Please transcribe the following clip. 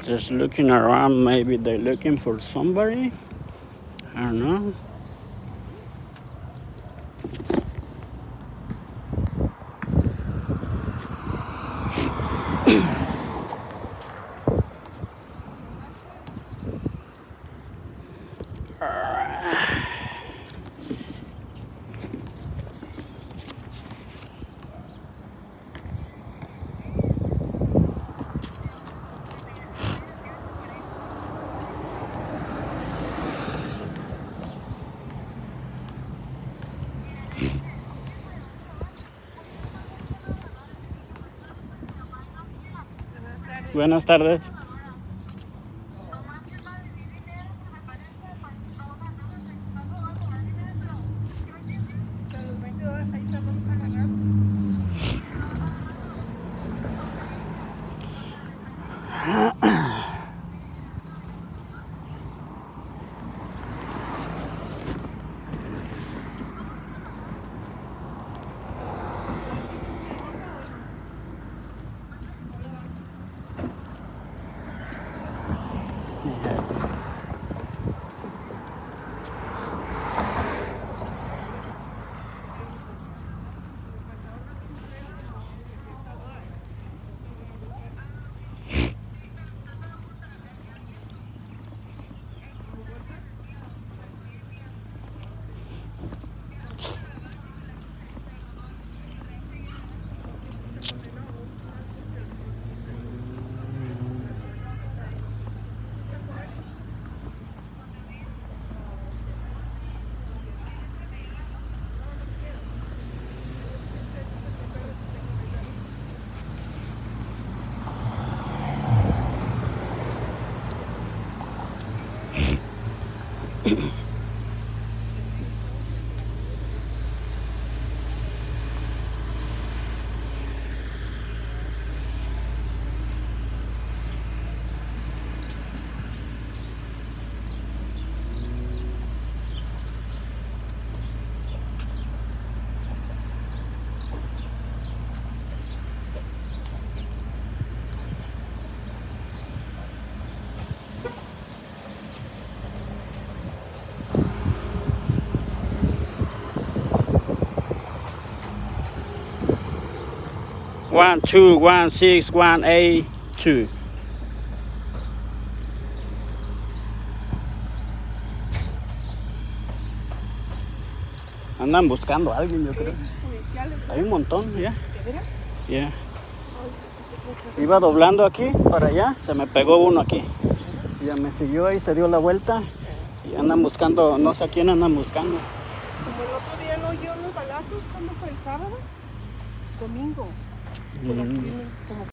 Just looking around, maybe they're looking for somebody. I don't know. Buenas tardes. One, 2, 1, 6, 1, 8, 2. Andan buscando a alguien, yo creo. Hay un montón, ya. ¿De veras? Ya. Iba doblando aquí para allá, se me pegó uno aquí. Ya me siguió ahí, se dio la vuelta y andan buscando, no sé a quién andan buscando. Como el otro día no oyó los balazos, ¿cuándo fue? ¿El sábado? Domingo. Como